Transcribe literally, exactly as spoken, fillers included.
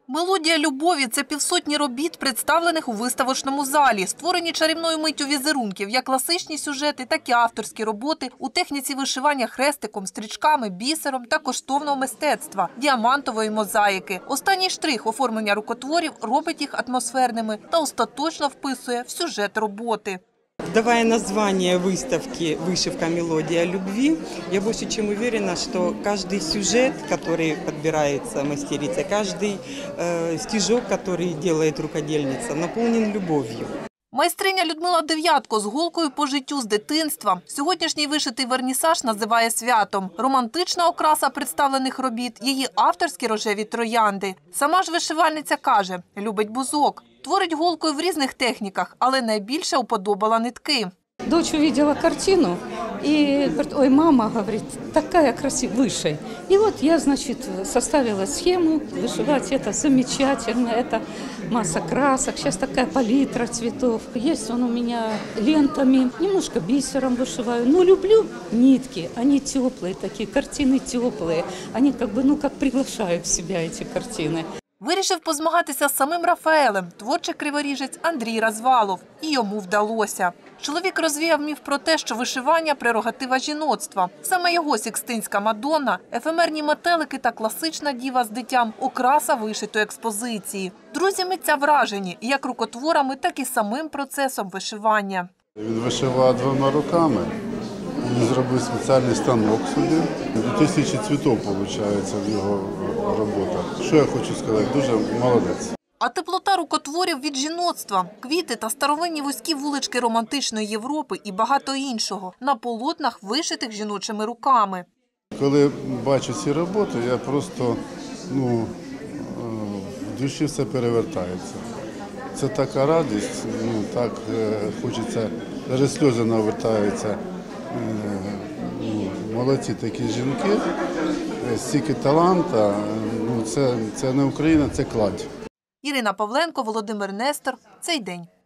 Мелодія любові – це півсотні робіт, представлених у виставочному залі. Створені чарівною миттю візерунків, як класичні сюжети, так і авторські роботи у техніці вишивання хрестиком, стрічками, бісером та коштовного мистецтва – діамантової мозаїки. Останній штрих оформлення рукотворів робить їх атмосферними та остаточно вписує в сюжет роботи. Давая название выставки «Вышивка. Мелодия любви», я больше чем уверена, что каждый сюжет, который подбирается мастерицей, каждый э, стежок, который делает рукодельница, наполнен любовью. Майстриня Людмила Дев'ятко з голкою по життю з дитинства. Сьогоднішній вишитий вернісаж називає святом. Романтична окраса представлених робіт – її авторські рожеві троянди. Сама ж вишивальниця каже – любить бузок. Творить голкою в різних техніках, але найбільше уподобала нитки. Дочь увидела картину и говорит: ой, мама, говорит, такая красивая, вышей. И вот я, значит, составила схему, вышивать это замечательно, это масса красок, сейчас такая палитра цветов. Есть он у меня лентами, немножко бисером вышиваю, но люблю нитки, они теплые такие, картины теплые, они как бы, ну, как приглашают в себя эти картины. Вирішив позмагатися з самим Рафаелем, творчий криворіжець Андрій Развалов. І йому вдалося. Чоловік розвіяв міф про те, що вишивання – прерогатива жіноцтва. Саме його Сікстинська Мадонна, ефемерні метелики та класична діва з дитям – окраса вишитої експозиції. Друзі митця вражені як рукотворами, так і самим процесом вишивання. Він вишиває двома руками. Він зробив спеціальний станок собі. До тисячі цвітів, виходить, в його роботах. Що я хочу сказати, дуже молодець. А теплота рукотворів від жіноцтва, квіти та старовинні вузькі вулички романтичної Європи і багато іншого на полотнах, вишитих жіночими руками. Коли бачу ці роботи, я просто, ну, в душі все перевертається. Це така радість, ну, так хочеться, навіть сльози навертаються. Ну, молодці такі жінки, стільки таланта, ну, це, це не Україна, це кладь. Ірина Павленко, Володимир Нестор. Цей день.